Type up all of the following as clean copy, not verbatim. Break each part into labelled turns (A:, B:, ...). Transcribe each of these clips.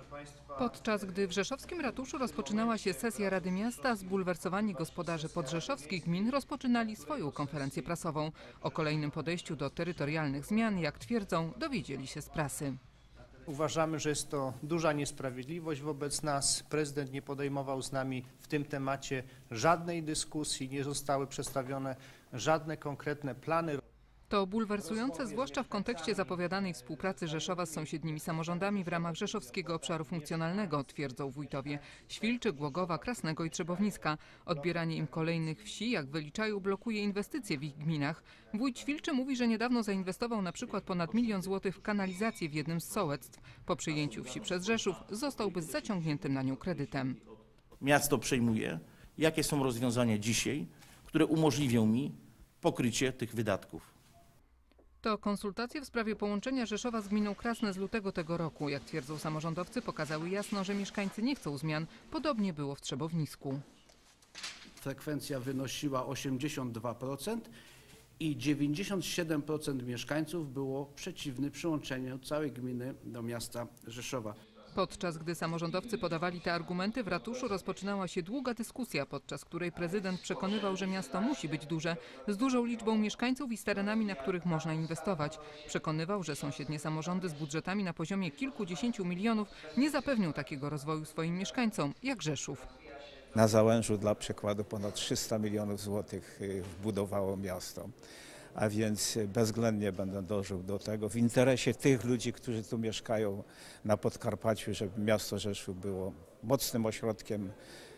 A: Podczas gdy w rzeszowskim ratuszu rozpoczynała się sesja Rady Miasta, zbulwersowani gospodarze podrzeszowskich gmin rozpoczynali swoją konferencję prasową. O kolejnym podejściu do terytorialnych zmian, jak twierdzą, dowiedzieli się z prasy.
B: Uważamy, że jest to duża niesprawiedliwość wobec nas. Prezydent nie podejmował z nami w tym temacie żadnej dyskusji, nie zostały przedstawione żadne konkretne plany.
A: To bulwersujące, zwłaszcza w kontekście zapowiadanej współpracy Rzeszowa z sąsiednimi samorządami w ramach Rzeszowskiego Obszaru Funkcjonalnego, twierdzą wójtowie Świlczy, Głogowa, Krasnego i Trzebowniska. Odbieranie im kolejnych wsi, jak wyliczają, blokuje inwestycje w ich gminach. Wójt Świlczy mówi, że niedawno zainwestował na przykład ponad 1 000 000 złotych w kanalizację w jednym z sołectw. Po przyjęciu wsi przez Rzeszów zostałby z zaciągniętym na nią kredytem.
C: Miasto przejmuje, jakie są rozwiązania dzisiaj, które umożliwią mi pokrycie tych wydatków.
A: To konsultacje w sprawie połączenia Rzeszowa z gminą Krasne z lutego tego roku. Jak twierdzą samorządowcy, pokazały jasno, że mieszkańcy nie chcą zmian. Podobnie było w Trzebownisku.
D: Frekwencja wynosiła 82% i 97% mieszkańców było przeciwnych przyłączeniu całej gminy do miasta Rzeszowa.
A: Podczas gdy samorządowcy podawali te argumenty, w ratuszu rozpoczynała się długa dyskusja, podczas której prezydent przekonywał, że miasto musi być duże, z dużą liczbą mieszkańców i z terenami, na których można inwestować. Przekonywał, że sąsiednie samorządy z budżetami na poziomie kilkudziesięciu milionów nie zapewnią takiego rozwoju swoim mieszkańcom jak Rzeszów.
E: Na Załężu dla przykładu ponad 300 milionów złotych wbudowało miasto. A więc bezwzględnie będę dążył do tego w interesie tych ludzi, którzy tu mieszkają na Podkarpaciu, żeby miasto Rzeszów było mocnym ośrodkiem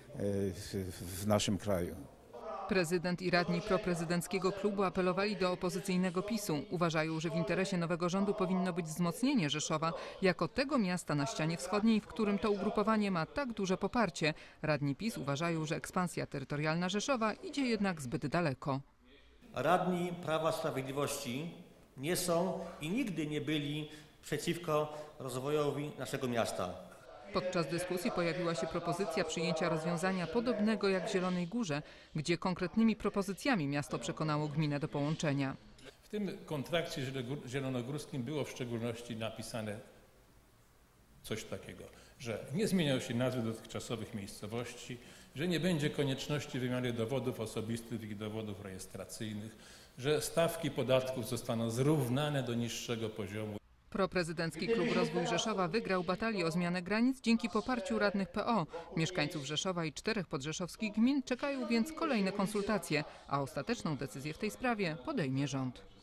E: w naszym kraju.
A: Prezydent i radni proprezydenckiego klubu apelowali do opozycyjnego PiS-u. Uważają, że w interesie nowego rządu powinno być wzmocnienie Rzeszowa jako tego miasta na ścianie wschodniej, w którym to ugrupowanie ma tak duże poparcie. Radni PiS uważają, że ekspansja terytorialna Rzeszowa idzie jednak zbyt daleko.
F: Radni Prawa i Sprawiedliwości nie są i nigdy nie byli przeciwko rozwojowi naszego miasta.
A: Podczas dyskusji pojawiła się propozycja przyjęcia rozwiązania podobnego jak w Zielonej Górze, gdzie konkretnymi propozycjami miasto przekonało gminę do połączenia.
G: W tym kontrakcie zielonogórskim było w szczególności napisane coś takiego, że nie zmieniają się nazwy dotychczasowych miejscowości, że nie będzie konieczności wymiany dowodów osobistych i dowodów rejestracyjnych, że stawki podatków zostaną zrównane do niższego poziomu.
A: Proprezydencki Klub Rozwój Rzeszowa wygrał batalię o zmianę granic dzięki poparciu radnych PO. Mieszkańców Rzeszowa i 4 podrzeszowskich gmin czekają więc kolejne konsultacje, a ostateczną decyzję w tej sprawie podejmie rząd.